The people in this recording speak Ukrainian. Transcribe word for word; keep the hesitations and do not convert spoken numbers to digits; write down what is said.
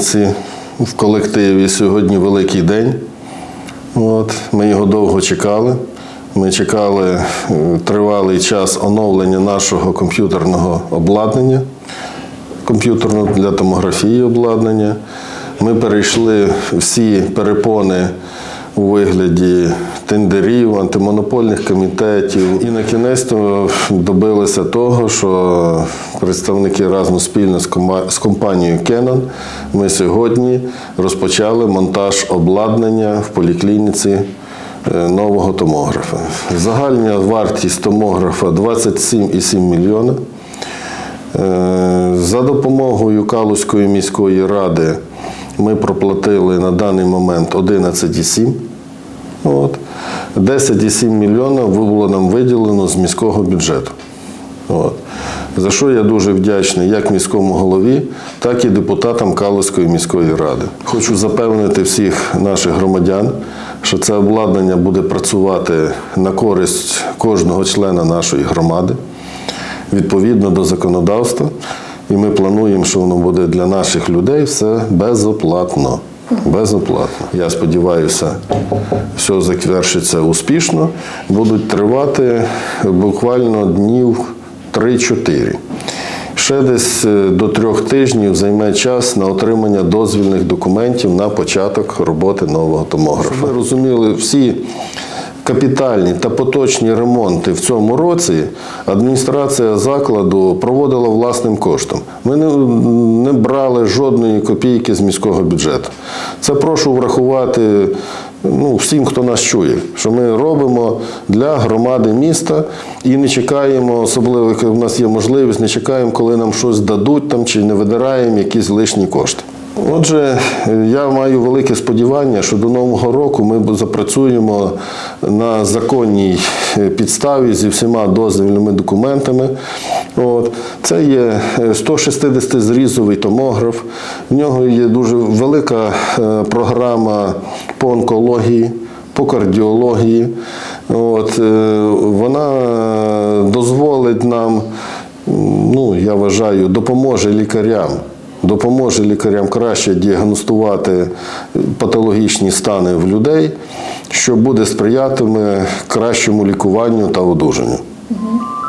Поліклініці в колективі сьогодні великий день. От, ми його довго чекали. Ми чекали тривалий час оновлення нашого комп'ютерного обладнання, комп'ютерного для томографії обладнання. Ми перейшли всі перепони у вигляді тендерів, антимонопольних комітетів. І на кінець добилися того, що представники разом спільно з компанією Canon ми сьогодні розпочали монтаж обладнання в поліклініці нового томографа. Загальна вартість томографа двадцять сім цілих сім мільйона. За допомогою Калузької міської ради ми проплатили на даний момент одинадцять цілих сім мільйона. десять цілих сім мільйона було нам виділено з міського бюджету. От. За що я дуже вдячний як міському голові, так і депутатам Калузької міської ради. Хочу запевнити всіх наших громадян, що це обладнання буде працювати на користь кожного члена нашої громади, відповідно до законодавства. І ми плануємо, що воно буде для наших людей все безоплатно. Безоплатно. Я сподіваюся, все завершиться успішно. Будуть тривати буквально днів три-чотири. Ще десь до трьох тижнів займе час на отримання дозвільних документів на початок роботи нового томографа. Ви розуміли, всі капітальні та поточні ремонти в цьому році адміністрація закладу проводила власним коштом. Ми не, не брали жодної копійки з міського бюджету. Це прошу врахувати ну, всім, хто нас чує, що ми робимо для громади міста і не чекаємо, особливо, коли в нас є можливість, не чекаємо, коли нам щось дадуть там, чи не видираємо якісь лишні кошти. Отже, я маю велике сподівання, що до Нового року ми запрацюємо на законній підставі зі всіма дозвільними документами. От. Це є сто шістдесятизрізовий томограф, в нього є дуже велика програма по онкології, по кардіології. От. Вона дозволить нам, ну, я вважаю, допоможе лікарям. Допоможе лікарям краще діагностувати патологічні стани в людей, що буде сприятиме кращому лікуванню та одужанню.